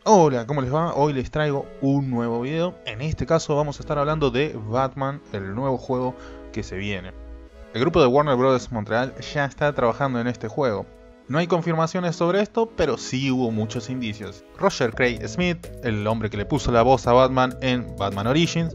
Hola, ¿cómo les va? Hoy les traigo un nuevo video. En este caso vamos a estar hablando de Batman, el nuevo juego que se viene. El grupo de Warner Bros. Montreal ya está trabajando en este juego. No hay confirmaciones sobre esto, pero sí hubo muchos indicios. Roger Craig Smith, el hombre que le puso la voz a Batman en Batman Origins,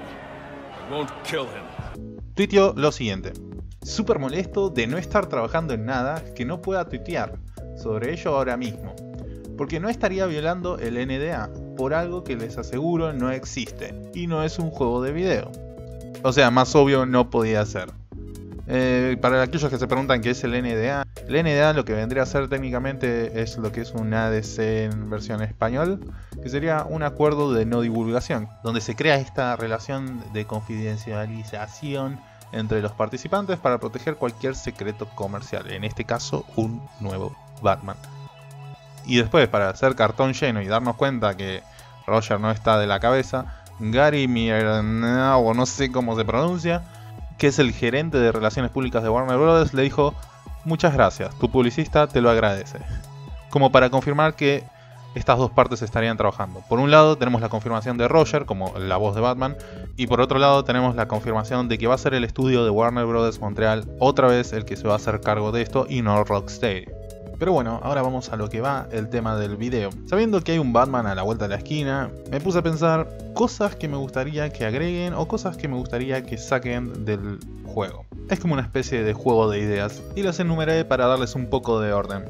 tuiteó lo siguiente: súper molesto de no estar trabajando en nada que no pueda tuitear sobre ello ahora mismo, porque no estaría violando el NDA por algo que les aseguro no existe y no es un juego de video. O sea, más obvio no podía ser. Para aquellos que se preguntan qué es el NDA, el NDA lo que vendría a ser técnicamente es lo que es un ADC en versión español, que sería un acuerdo de no divulgación, donde se crea esta relación de confidencialización entre los participantes para proteger cualquier secreto comercial, en este caso un nuevo Batman. Y después, para hacer cartón lleno y darnos cuenta que Roger no está de la cabeza, Gary Mierna, o no sé cómo se pronuncia, que es el gerente de relaciones públicas de Warner Bros., le dijo: muchas gracias, tu publicista te lo agradece. Como para confirmar que estas dos partes estarían trabajando. Por un lado tenemos la confirmación de Roger como la voz de Batman, y por otro lado tenemos la confirmación de que va a ser el estudio de Warner Bros. Montreal otra vez el que se va a hacer cargo de esto y no Rocksteady. Pero bueno, ahora vamos a lo que va el tema del video. Sabiendo que hay un Batman a la vuelta de la esquina, me puse a pensar cosas que me gustaría que agreguen o cosas que me gustaría que saquen del juego. Es como una especie de juego de ideas y las enumeré para darles un poco de orden.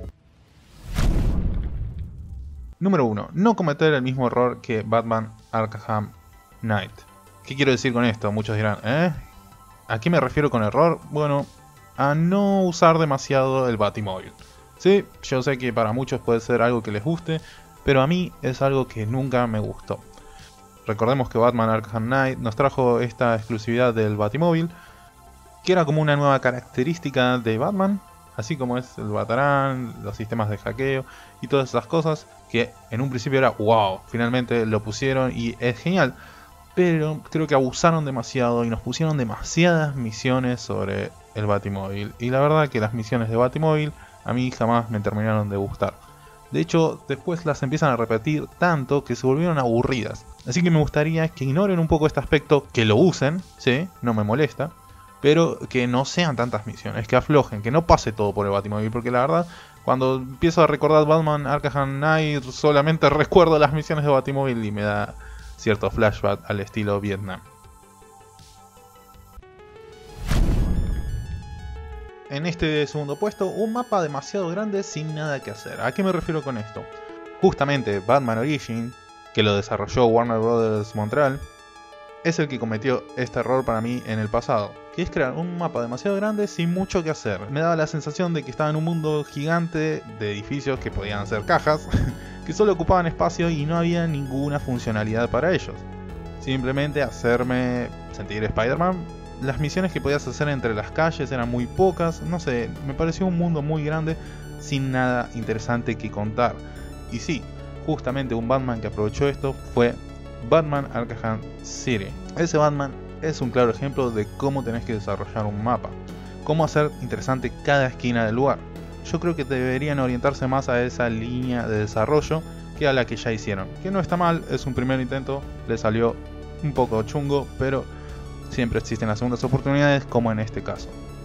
Número 1. No cometer el mismo error que Batman Arkham Knight. ¿Qué quiero decir con esto? Muchos dirán, ¿a qué me refiero con error? Bueno, a no usar demasiado el Batimóvil. Sí, yo sé que para muchos puede ser algo que les guste, pero a mí es algo que nunca me gustó. Recordemos que Batman Arkham Knight nos trajo esta exclusividad del Batimóvil, que era como una nueva característica de Batman, así como es el Batarang, los sistemas de hackeo y todas esas cosas, que en un principio era wow, finalmente lo pusieron y es genial. Pero creo que abusaron demasiado y nos pusieron demasiadas misiones sobre el Batimóvil. Y la verdad que las misiones de Batimóvil a mí jamás me terminaron de gustar. De hecho, después las empiezan a repetir tanto que se volvieron aburridas. Así que me gustaría que ignoren un poco este aspecto, que lo usen, sí, no me molesta, pero que no sean tantas misiones, que aflojen, que no pase todo por el Batimóvil, porque la verdad, cuando empiezo a recordar Batman Arkham Knight, solamente recuerdo las misiones de Batimóvil y me da cierto flashback al estilo Vietnam. En este segundo puesto, un mapa demasiado grande sin nada que hacer. ¿A qué me refiero con esto? Justamente Batman Origins, que lo desarrolló Warner Bros. Montreal, es el que cometió este error para mí en el pasado, que es crear un mapa demasiado grande sin mucho que hacer. Me daba la sensación de que estaba en un mundo gigante de edificios que podían ser cajas, que solo ocupaban espacio y no había ninguna funcionalidad para ellos. Simplemente hacerme sentir Spider-Man. Las misiones que podías hacer entre las calles eran muy pocas, no sé, me pareció un mundo muy grande sin nada interesante que contar. Y sí, justamente un Batman que aprovechó esto fue Batman Arkham City. Ese Batman es un claro ejemplo de cómo tenés que desarrollar un mapa, cómo hacer interesante cada esquina del lugar. Yo creo que deberían orientarse más a esa línea de desarrollo que a la que ya hicieron, que no está mal, es un primer intento, le salió un poco chungo, pero siempre existen las segundas oportunidades, como en este caso.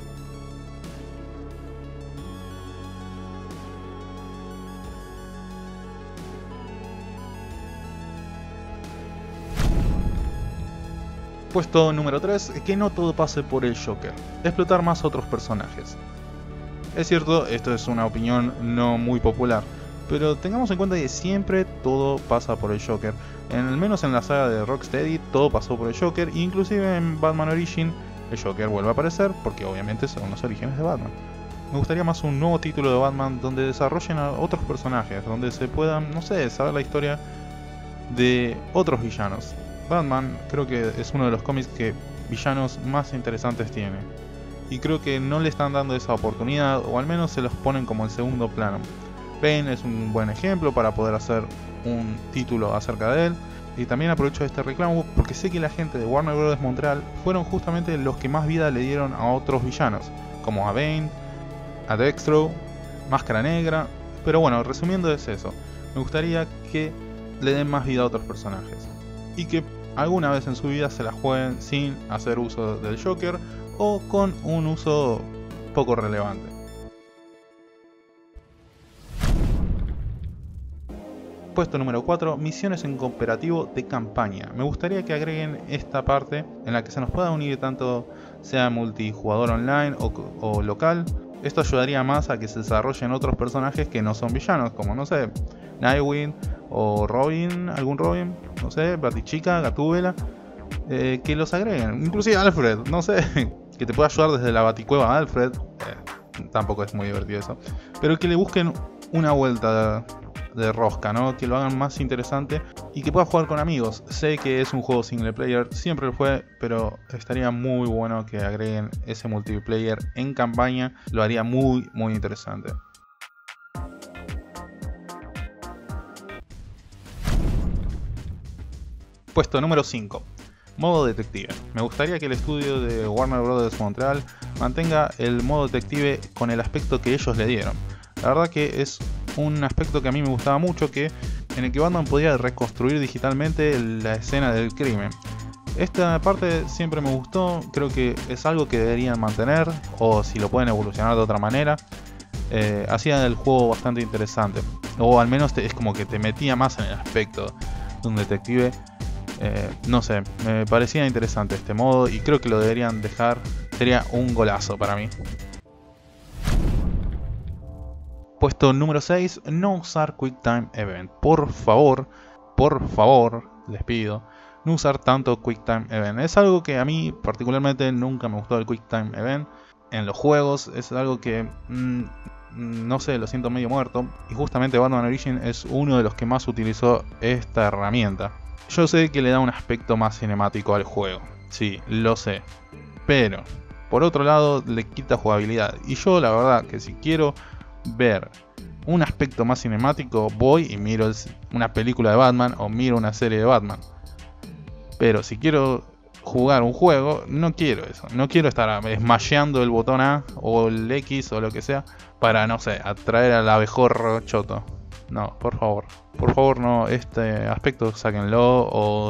Puesto número 3, que no todo pase por el Joker, explotar más otros personajes. Es cierto, esto es una opinión no muy popular, pero tengamos en cuenta que siempre todo pasa por el Joker. Al menos en la saga de Rocksteady todo pasó por el Joker, e inclusive en Batman Origins el Joker vuelve a aparecer porque obviamente son los orígenes de Batman. Me gustaría más un nuevo título de Batman donde desarrollen a otros personajes, donde se puedan, no sé, saber la historia de otros villanos. Batman creo que es uno de los cómics que villanos más interesantes tiene, y creo que no le están dando esa oportunidad, o al menos se los ponen como en segundo plano. Bane es un buen ejemplo para poder hacer un título acerca de él. Y también aprovecho este reclamo porque sé que la gente de Warner Bros. Montreal fueron justamente los que más vida le dieron a otros villanos, como a Bane, a Destro, Máscara Negra. Pero bueno, resumiendo es eso. Me gustaría que le den más vida a otros personajes. Y que alguna vez en su vida se la jueguen sin hacer uso del Joker o con un uso poco relevante. Puesto número 4, misiones en cooperativo de campaña. Me gustaría que agreguen esta parte en la que se nos pueda unir tanto sea multijugador online o local. Esto ayudaría más a que se desarrollen otros personajes que no son villanos, como no sé, Nightwing o Robin, algún Robin, no sé, Batichica, Gatúbela, que los agreguen. Inclusive Alfred, no sé, que te pueda ayudar desde la Baticueva a Alfred, tampoco es muy divertido eso, pero que le busquen una vuelta de rosca, ¿no? Que lo hagan más interesante y que pueda jugar con amigos. Sé que es un juego single player, siempre lo fue, pero estaría muy bueno que agreguen ese multiplayer en campaña, lo haría muy interesante. Puesto número 5. Modo detective. Me gustaría que el estudio de Warner Bros. Montreal mantenga el modo detective con el aspecto que ellos le dieron. La verdad que es un aspecto que a mí me gustaba mucho, en el que Batman podía reconstruir digitalmente la escena del crimen. Esta parte siempre me gustó, creo que es algo que deberían mantener, o si lo pueden evolucionar de otra manera. Hacía el juego bastante interesante, o al menos es como que te metía más en el aspecto de un detective. No sé, me parecía interesante este modo y creo que lo deberían dejar, sería un golazo para mí. Puesto número 6, no usar Quick Time Event. Por favor, les pido, no usar tanto Quick Time Event. Es algo que a mí particularmente nunca me gustó el Quick Time Event. En los juegos es algo que, no sé, lo siento medio muerto. Y justamente Batman Origins es uno de los que más utilizó esta herramienta. Yo sé que le da un aspecto más cinemático al juego, sí, lo sé. Pero, por otro lado, le quita jugabilidad. Y yo la verdad que si quiero ver un aspecto más cinemático, voy y miro una película de Batman o miro una serie de Batman. Pero si quiero jugar un juego, no quiero eso. No quiero estar smasheando el botón A o el X o lo que sea para, no sé, atraer al abejorro choto. No, por favor no, este aspecto sáquenlo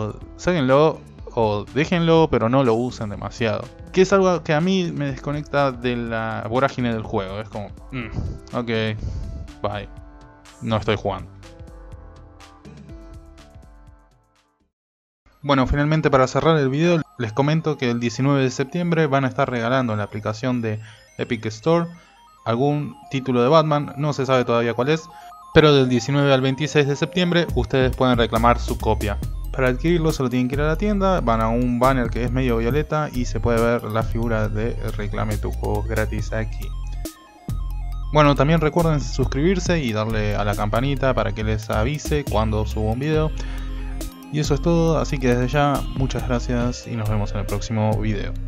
o déjenlo, pero no lo usen demasiado. Que es algo que a mí me desconecta de la vorágine del juego. Es como, ok, bye, no estoy jugando. Bueno, finalmente para cerrar el video, les comento que el 19 de septiembre van a estar regalando en la aplicación de Epic Store algún título de Batman, no se sabe todavía cuál es, pero del 19 al 26 de septiembre ustedes pueden reclamar su copia. Para adquirirlo solo tienen que ir a la tienda, van a un banner que es medio violeta y se puede ver la figura de reclame tu juego gratis aquí. Bueno, también recuerden suscribirse y darle a la campanita para que les avise cuando subo un video. Y eso es todo, así que desde ya muchas gracias y nos vemos en el próximo video.